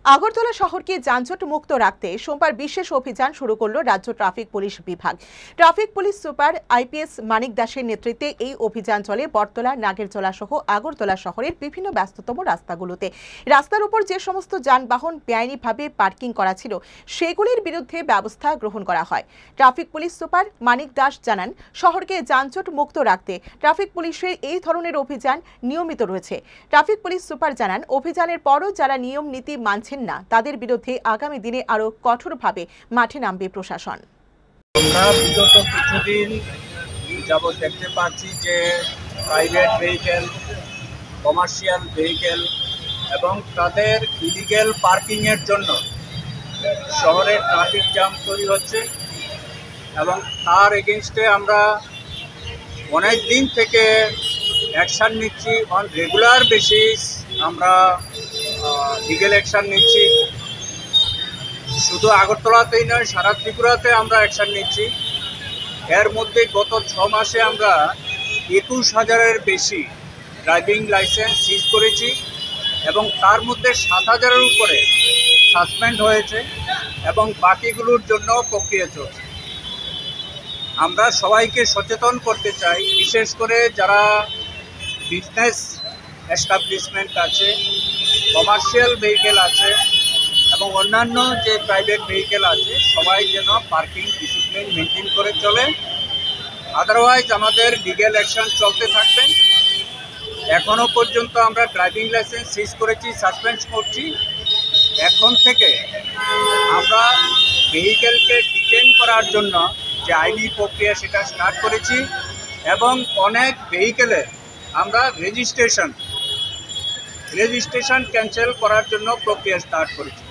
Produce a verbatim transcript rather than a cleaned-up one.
আগরতলা শহরকে যানজট মুক্ত রাখতে সোমবার বিশেষ অভিযান শুরু করল রাজ্য ট্রাফিক পুলিশ বিভাগ। Traffic police super IPS Manik দাসের নেতৃত্বে এই অভিযান চলে বটতলা, নাগেরচলা সহ আগরতলা শহরের বিভিন্ন ব্যস্ততম রাস্তাগুলোতে। রাস্তার উপর যে সমস্ত যানবাহন বেআইনিভাবে পার্কিং করা ছিল সেগুলির বিরুদ্ধে ব্যবস্থা গ্রহণ করা হয়। Traffic police super Manik Das জানান, শহরকে যানজট মুক্ত রাখতে ট্রাফিক পুলিশের এই ধরনের অভিযান নিয়মিত রয়েছে। ট্রাফিক পুলিশ সুপার জানান, অভিযানের পরও যারা নিয়ম নীতি মানছে না তাদের বিরুদ্ধে আগামী দিনে আরো কঠোরভাবে মাঠে নামবে প্রশাসন। আমরা বিগত কিছুদিন যাবৎ দেখতে পাচ্ছি যে প্রাইভেট ভেহিকেল, কমার্শিয়াল ভেহিকেল এবং তাদের ইলিগেল পার্কিংয়ের জন্য শহরে ট্রাফিক জ্যাম তৈরি হচ্ছে এবং তার এগেনস্টে আমরা অনেক দিন থেকে অ্যাকশান নিচ্ছি। অন রেগুলার বেসিস আমরা লিগেল অ্যাকশান নিচ্ছি। শুধু আগরতলাতেই নয়, সারা ত্রিপুরাতে আমরা অ্যাকশান নিচ্ছি। এর মধ্যে গত ছ মাসে আমরা একুশ হাজারের বেশি ড্রাইভিং লাইসেন্স সিজ করেছি এবং তার মধ্যে সাত হাজারের উপরে সাসপেন্ড হয়েছে এবং বাকিগুলোর জন্য প্রক্রিয়া চলছে। আমরা সবাইকে সচেতন করতে চাই, বিশেষ করে যারা বিজনেস এস্টাবলিশমেন্ট আছে, কমার্শিয়াল ভেহিকেল আছে এবং অন্যান্য যে প্রাইভেট ভেহিকেল আছে, সবাই যেন পার্কিং ডিসিপ্লিন মেনটেন করে চলে। আদারওয়াইজ আমাদের লিগ্যাল অ্যাকশন চলতে থাকবে। এখনও পর্যন্ত আমরা ড্রাইভিং লাইসেন্স সিজ করেছি, সাসপেন্ড করছি। এখন থেকে আমরা ভেহিকেলকে ডিটেইন করার জন্য যে আইনি প্রক্রিয়া সেটা স্টার্ট করেছি এবং অনেক ভেহিকেলের আমরা রেজিস্ট্রেশন রেজিস্ট্রেশন ক্যান্সেল করার জন্য প্রক্রিয়া স্টার্ট করেছি।